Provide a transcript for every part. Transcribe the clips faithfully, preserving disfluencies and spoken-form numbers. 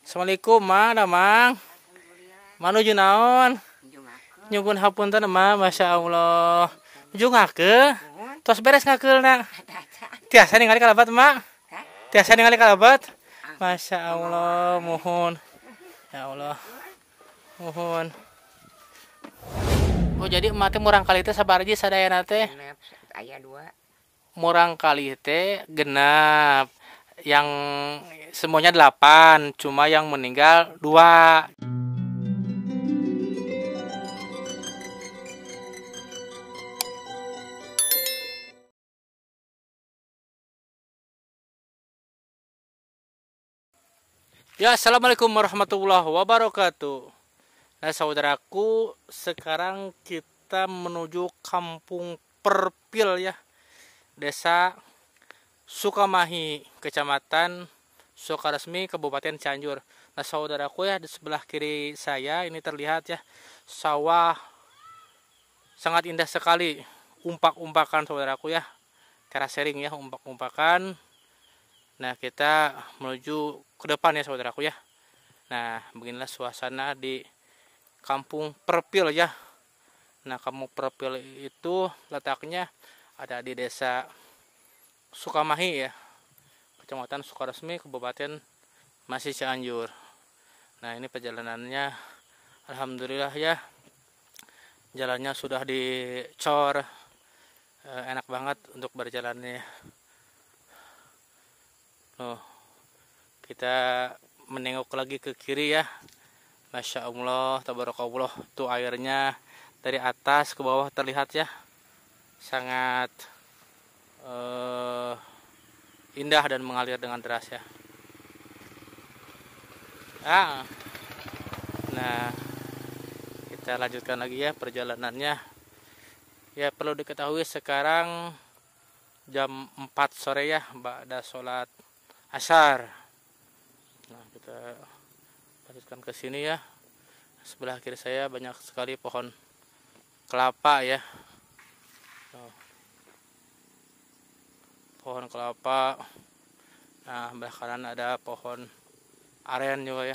Assalamualaikum, Ma, Damang. Manuju naon? Nyugun hapunten, Ma, Masya Allah. Nuju ngake? Tos beres ngakeulna. Tiasa ningali kalabat, Ma? Tiasa ningali kalabat? Masya Allah, mohon. Ya Allah. Mohon. Oh, jadi emak teh murang kali teh sabarji sadayana teh? Genep, aya dua. Murang kali teh genap. Yang semuanya delapan, cuma yang meninggal dua. Ya, assalamualaikum warahmatullahi wabarakatuh. Nah, saudaraku, sekarang kita menuju Kampung Perpil ya, Desa Sukamahi, Kecamatan Sukaresmi, Kabupaten Cianjur. Nah, saudaraku ya, di sebelah kiri saya ini terlihat ya sawah sangat indah sekali, umpak-umpakan saudaraku ya, terasering ya, umpak-umpakan. Nah, kita menuju ke depan ya saudaraku ya. Nah, beginilah suasana di Kampung Perpil ya. Nah, Kampung Perpil itu letaknya ada di Desa Sukamahi ya, Kecamatan Sukaresmi, Kabupaten masih Cianjur. Nah, ini perjalanannya alhamdulillah ya. Jalannya sudah dicor. E, enak banget untuk berjalannya. Loh, kita menengok lagi ke kiri ya. Masya Allah, tabarakallah, tuh airnya dari atas ke bawah terlihat ya, sangat uh, indah dan mengalir dengan deras ya. Ah, nah, kita lanjutkan lagi ya perjalanannya. Ya, perlu diketahui sekarang jam empat sore ya, ba'da sholat asar. Nah, kita lanjutkan ke sini ya. Sebelah kiri saya banyak sekali pohon kelapa ya. Oh. Pohon kelapa. Nah, sebelah kanan ada pohon aren juga ya.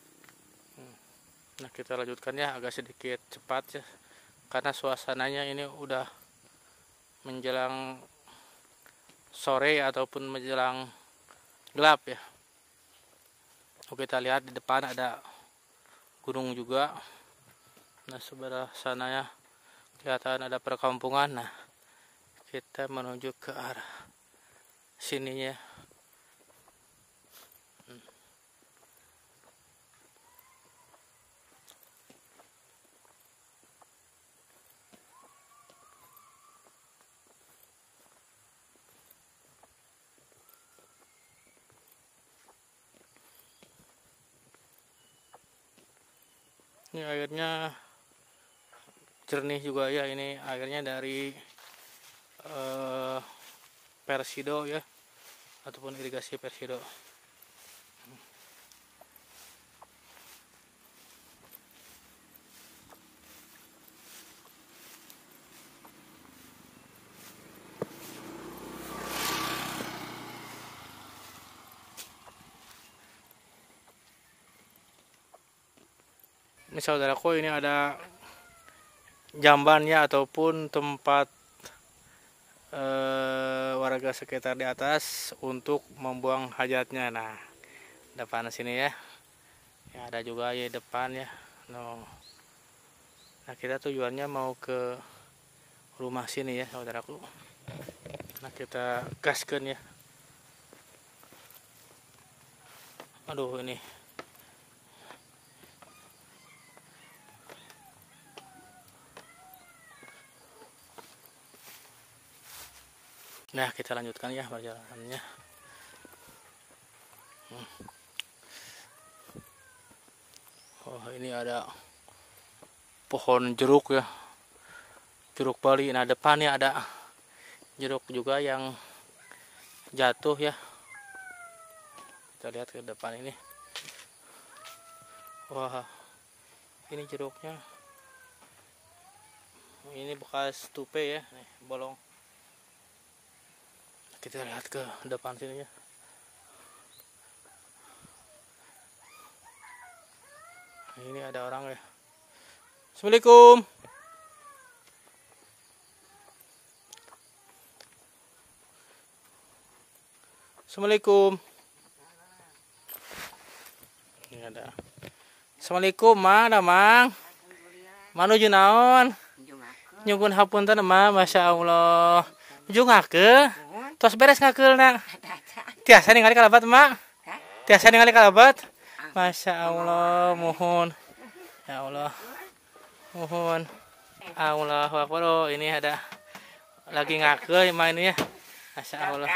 Nah, kita lanjutkan ya, agak sedikit cepat ya, karena suasananya ini udah menjelang sore ataupun menjelang gelap ya. Oke, kita lihat di depan ada gunung juga. Nah, sebelah sana ya kelihatan ada perkampungan. Nah, kita menuju ke arah sininya. Hmm. Ini airnya jernih juga ya, ini airnya dari uh, Persido ya, ataupun irigasi Persido. Ini saudaraku, ini ada jambannya ataupun tempat e, warga sekitar di atas untuk membuang hajatnya. Nah, depan sini ya, ya ada juga ya depan ya. No. Nah, kita tujuannya mau ke rumah sini ya saudaraku. Nah, kita gaskan ya. Aduh, ini nah, kita lanjutkan ya perjalanannya. Hmm. Oh, ini ada pohon jeruk ya, jeruk Bali. Nah, depannya ada jeruk juga yang jatuh ya. Kita lihat ke depan ini. Wah, ini jeruknya. Ini bekas tupe ya, nih, bolong. Kita lihat ke depan sini ya. Ini ada orang ya. Assalamualaikum. Assalamualaikum. Ini ada. Assalamualaikum, Ma, ada Mang. Manuju naon? Nyugun hapunten, Ma, Masya Allah. Nuju ngake? Tos beres ngakeulna. Tiasa ningali kalabat, Ma? Tiasa ningali kalabat? Masya Allah, mohon. Ya Allah. Mohon. Allahu Akbar. Oh, ini ada lagi ngake mainnya. Masya Allah.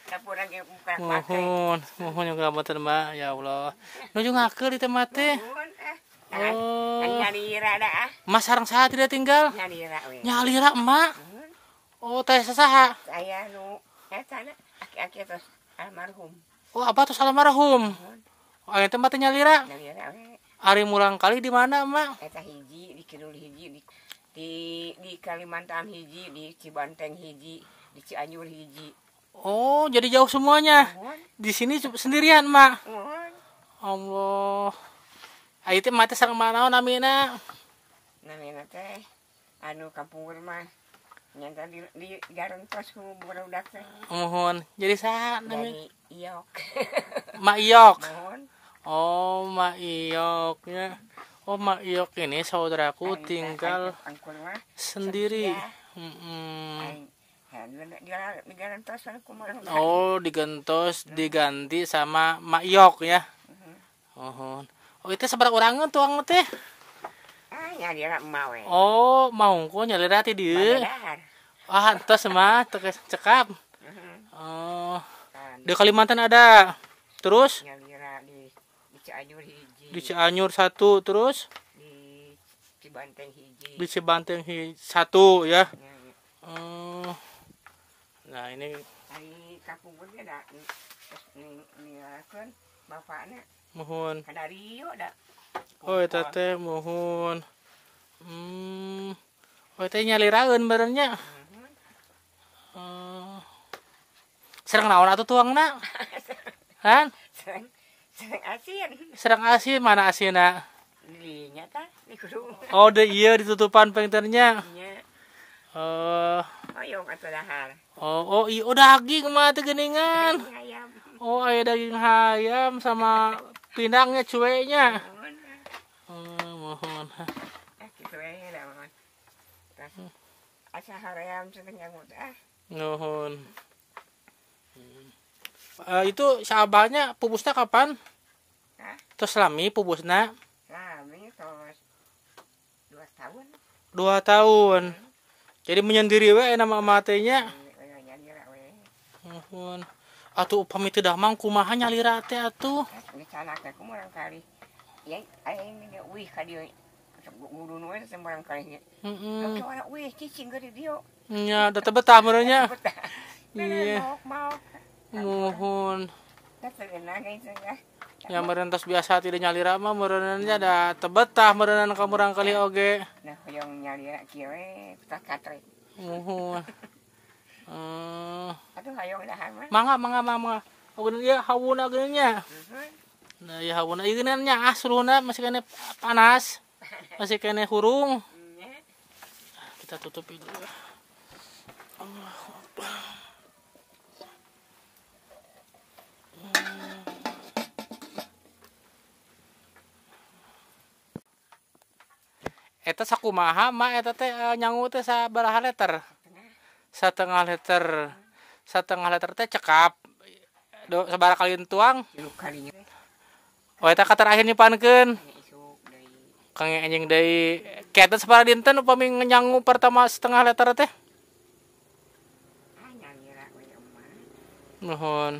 Mohon, mohon yang kalabaten, Mbak. Ya Allah. Nuju ngake di tempat teh. Oh. Mas sareng saha tidak tinggal? Nyalira, Emak. Oh, teh saha? Saya nu eta aki-aki terus almarhum. Oh, apa tuh almarhum? Oh, aya tempat nyalira. Nyalira we. Ari mulang kali di mana, Emak? Eta hiji di Kidul hiji di di, di Kalimantan hiji, di Cibanteng hiji, di Cianjur hiji. Oh, jadi jauh semuanya. Di sini sendirian, Mak. Mohon. Allah. Ayo teh mate sareng manaon namina? Namina teh anu kampung rumah. Nyata di di Garentos ku budak teh. Mohon. Jadi saha namina? Dari Iok. Mak Iyok. Mohon. Oh, Mak Iyoknya. Oh, Mak Iyok ini saudaraku tinggal sendiri. Heeh. Di Garentos aku marang. Oh, digentos diganti sama Mak Iyok ya. Mohon. Oh, itu sabar urangan tuang teh. Ah, nyalira emak we. Oh, maungku nyalira ti dieu. Ah, entos mah teu cekap. Oh. Di Kalimantan ada. Terus Nyalira di di Cianjur hiji. di Cianjur satu, terus Di Cibanteng hiji. di Cibanteng hi- satu ya. Oh. Nah, ini Dari kampung ge da terus ninggalkeun bapakna mohon. kada Rio da. Oh, eta teh mohon. Hmm. Oh, teh nyaliraeun benernya. Oh. Serang naon atuh tuangna? Han? Sering sering asin. Serang asin mana asinna? Di nyata di kudu. Oh, de iya ditutupan pengternya. Nya. Oh. Oyong atuh dahar. Oh, oh, iya, oh daging mah teh geuningan. Ayam. Oh, aya daging ayam sama pindangnya cueknya. Mohon. Oh, mohon. Ah kitu we da mohon. Tas asa haream cenah nyangut ah. Mohon. Uh, itu sahabatnya pupusnya kapan? Hah? Terus lami pupusnya Lami tos dua tahun. dua tahun. Jadi menyendiri we nama matenya. Nyalira we. Mohon. Atuh upami teu damang kumaha nyalira teh atuh? Dicanake ku murang kali. Ya aing ge wih ka dieu. Guru nu we sembarang kali. Heeh. Oke wana wih cicing ge di dieu. Nya da teu betah meureunnya. Iya. Iya. Mau. Mohon. Da seuna ge cenah. Ya meureun tos biasa tidak nyalira mah meureunnya da teu betah meureun ka murang kali oge. Nah hoyong nyalira kieu we tak katre. Mohon. Eh, Atuh hoyong dahar mah. mangga mangga mangga. Oh ieu hawuna geus nya. Mhm. Nah, ya hawuna ieu nya ah suruhna masih kene panas. Masih kene hurung. Nya. Kita tutup dulu. Eta sakumaha mah eta teh eh, nyangu teh sabaraha liter? Satengah liter. Satengah liter teh cekap. Do sabaraha kali tuang? Tilu kalinya. Oh eta katerakhir nyipankeun. Isuk deui. Kang anjing deui. Kieu sabaraha dinten upami nyangu pertama setengah liter teh? Ah nyalira we emak. Nuhun.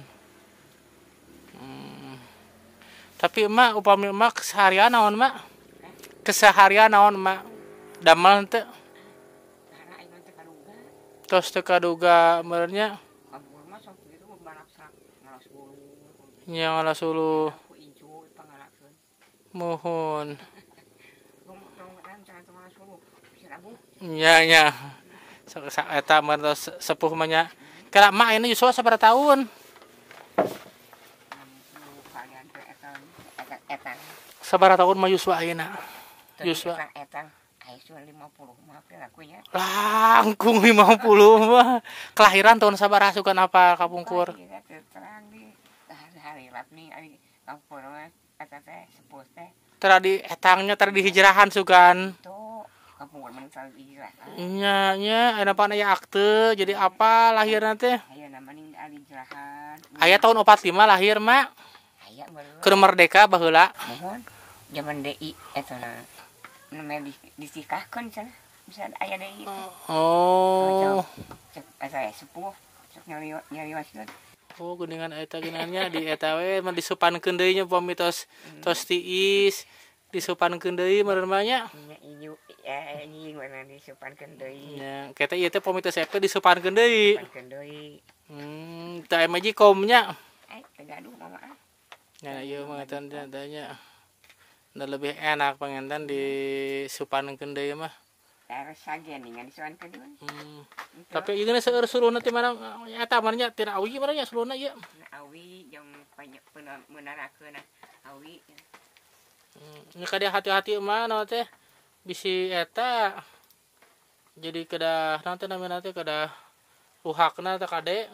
Hmm. Tapi emak upami emak keseharian naon emak? Keseharian naon emak? Damel teu Karena aing teh kaduga. tos teu kaduga benernya Kabur mah sok kitu balaksa ngalas bulu. nya ngalas ulu. Aku incu pangalakeun. Mohon. Tong tong kan jangan tong ngalas bulu. Bisa abu. Nya nya. Sok sak eta mah tos sepuh mah nya. Kala emak ini Yuswa sabaraha tahun? Kalian teh eta eta eta sabaraha tahun mah Yuswa ayeuna? Teu Yuswa. etang-etang aya cuma lima puluh mah lakunya. Langkung lima puluh mah. Kelahiran tahun sabaraha sukan apa kapungkur? Iya teu terang di hari lap nih ari kapungkur mah eta teh sepuh teh. Tara di etangnya tara di hijrahan sukan. Tuh kapungkur mah sal hijrah. Nya nya aya pan aya akte jadi apa lahirna teh? Aya namanya ari hijrahan. Aya tahun opat lima lahir mak. Aya baru. Keur merdeka baheula. Mohon zaman D I eta namanya di, disikahkeun cenah. Bisa aya D I. Oh. Cek saya sepuh cek nyari nyarioskeun. Oh geuningan eta geunannya di eta we mah disupankeun deui nya pamitos tos tiis disupankeun deui meureun mah nya. Nya ieu eh anjing mana disupankeun deui. Nya keta ieu teh pamitos E P disupankeun deui. Disupankeun deui. Hmm, teu aya majikomnya. Eh tegaduh mama. Ya ieu mah eta nya. Da lebih enak pangentan disupankeun deui mah. Terus saja nih ngan disupankeun deui. Hmm. Tapi ieu geus seueur suluna ti mana eta mah nya tina awi mah nya suluna ieu. Awi jeung banyak meunarakeun awi. Nya kada hati-hati mah naon teh bisi eta jadi kedah naon teh namina teh kedah luhakna teh kade.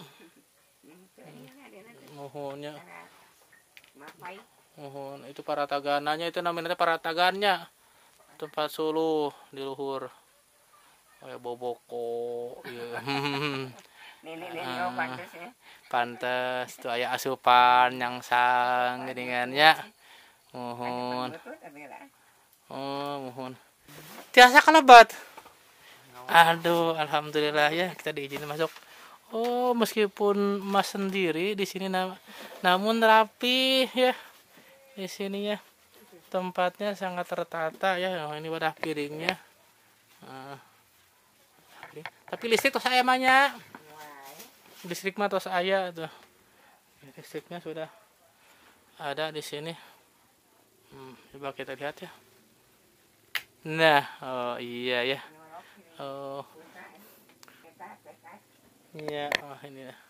Mohon nya. Mapai. Mohon itu para tagananya itu namanya para tagannya. Tempat suluh di luhur. Kayak boboko ieu. Nenek-nenek pantes ya. Pantes tuh aya asupan yang sang geuningannya. Mohon. Oh, mohon. Tiasa kalebat. Aduh, alhamdulillah ya kita diizinin masuk. Oh, meskipun Mas sendiri di sini nam namun rapi ya. Di sini ya. Tempatnya sangat tertata ya. Oh, ini wadah piringnya. Nah. Tapi listrik tos aya mah nya. Listrik mah tos aya tuh. Listriknya sudah ada di sini. Hmm, coba kita lihat ya. Nah, oh iya ya. Oh. Iya, oh ini ya.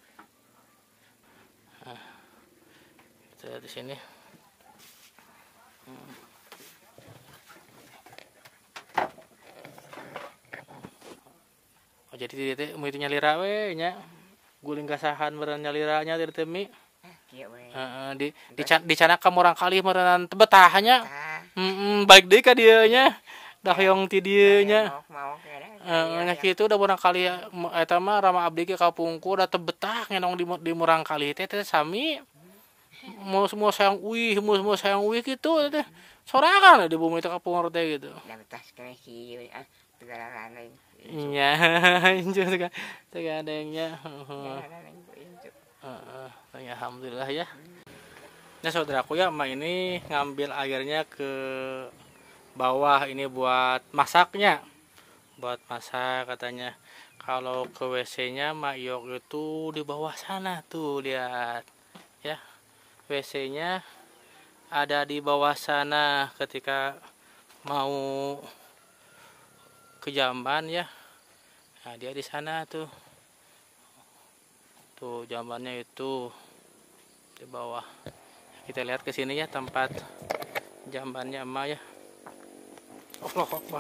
Nah, kita lihat di sini. Hmm. Oh, jadi dia teh mau itu nyalira we nya. Guling kasahan meureun nyaliranya teh teh mi. Kieu we. Heeh, di dicanak ka murang kali meureun teu betah nya. Ah. Heeh, balik deui ka dieu nya. Da hoyong ti dieu nya. Mau Heeh, nya kitu da murang kali eta mah rama abdi ge kapungkur da teu betah ngenong di di murang kali teh teh sami. Mau semua sayang uih, mau semua sayang uih gitu teh. Sorangan di bumi teh kapungkur teh gitu. Da betah kene kieu ah tegararan lain. Iya, inju teh teh adengnya. Heeh. Heeh, alhamdulillah ya. Nah, saudaraku ya, emak ini ngambil airnya ke bawah ini buat masaknya. Buat masak katanya. Kalau ke W C-nya Mak Yok itu di bawah sana tuh, lihat. Ya. W C-nya ada di bawah sana ketika mau ke jamban ya. Nah, dia di sana tuh. Tuh jambannya itu di bawah. Kita lihat ke sini ya tempat jambannya emak ya. Allahu Akbar.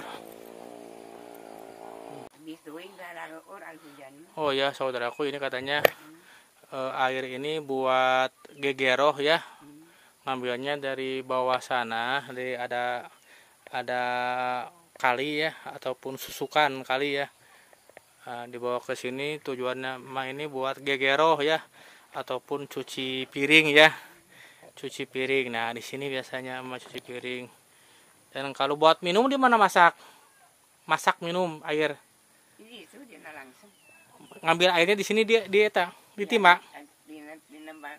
Oh ya saudaraku, ini katanya eh, air ini buat gegeroh ya. Ngambilnya dari bawah sana, dari ada ada kali ya ataupun susukan kali ya. Nah, dibawa ke sini tujuannya emak ini buat gegeroh ya ataupun cuci piring ya. Cuci piring. Nah, di sini biasanya emak cuci piring. Dan kalau buat minum di mana masak? Masak minum air. Itu dia langsung. Ngambil airnya di sini dia di eta, di timah. Di di nembang.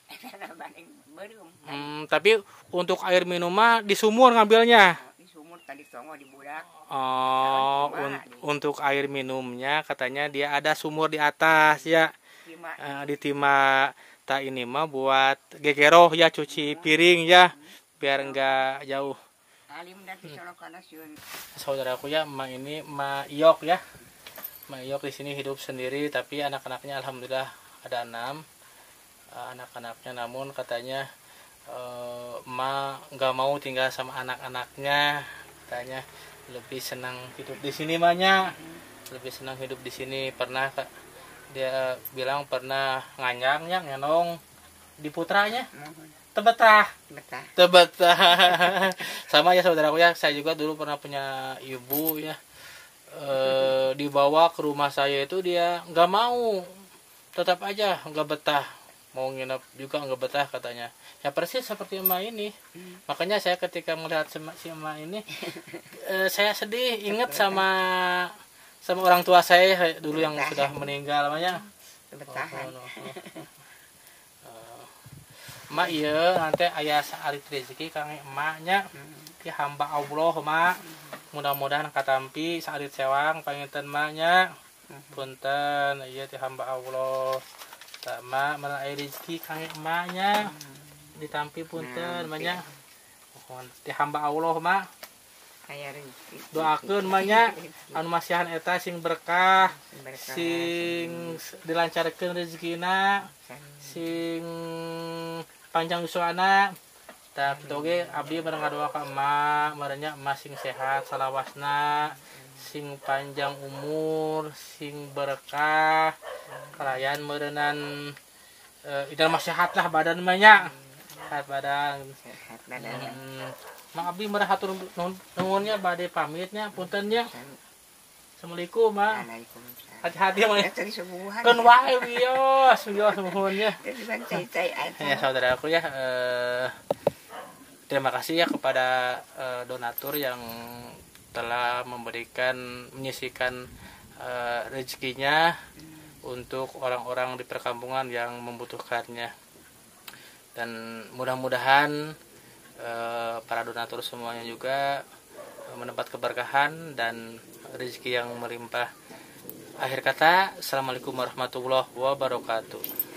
Hmm, tapi untuk air minum mah di sumur ngambilnya. Di sumur tadi songo di budak. Oh, un untuk air minumnya katanya dia ada sumur di atas ya. Uh, di timah. Tak ini mah buat gegeroh ya, cuci piring ya, biar enggak jauh. Hmm. Saudaraku ya, emak ini emak Yok ya. Emak Yok di sini hidup sendiri, tapi anak-anaknya alhamdulillah ada enam. Uh, anak-anaknya namun katanya eh, emak nggak mau tinggal sama anak-anaknya, katanya lebih senang hidup di sini banyak, lebih senang hidup di sini. Pernah Kak, dia bilang pernah nganyangnya ngenong di putranya tebetah betah. tebetah sama ya saudaraku ya, saya juga dulu pernah punya ibu ya, eh, dibawa ke rumah saya itu dia nggak mau, tetap aja nggak betah, mau nginep juga nggak betah katanya. Ya persis seperti emak ini. Makanya saya ketika melihat si emak ini eh, saya sedih, ingat sama sama orang tua saya dulu yang sudah meninggal namanya. Bertahan. Oh, no, no. Uh, emak iya nanti ayah sarit rezeki kang emaknya ti hamba Allah mak, mudah-mudahan katampi sarit sewang panginten emaknya. Punten iya ti hamba Allah sama mana rezeki kang emaknya ditampi punten emaknya. Mohon ti hamba Allah mak, Aya rezeki. doakeun emaknya anu masihan eta sing berkah, Berkah. sing dilancarkeun rezekina, sing panjang usuana. Tah kitu oge abdi bareng ngadoa ka emak, marenya emak sing sehat salawasna, sing panjang umur, sing berkah, kalayan meureunnan e, idan mah sehat lah badan emaknya. Sehat badan. Sehat badan. Hmm. Mak abdi meureun hatur nuhunnya bade pamitnya puntennya. Assalamualaikum mak. Waalaikumsalam. Hati-hati mah. Ya tadi subuhan. Kan wae wios, wios nuhunnya. Tadi bancai-cai aja. Ya saudaraku ya, eh, terima kasih ya kepada eh, donatur yang telah memberikan menyisikan eh, rezekinya untuk orang-orang di perkampungan yang membutuhkannya. Dan mudah-mudahan eh, para donatur semuanya juga mendapat keberkahan dan rezeki yang melimpah. Akhir kata, assalamualaikum warahmatullahi wabarakatuh.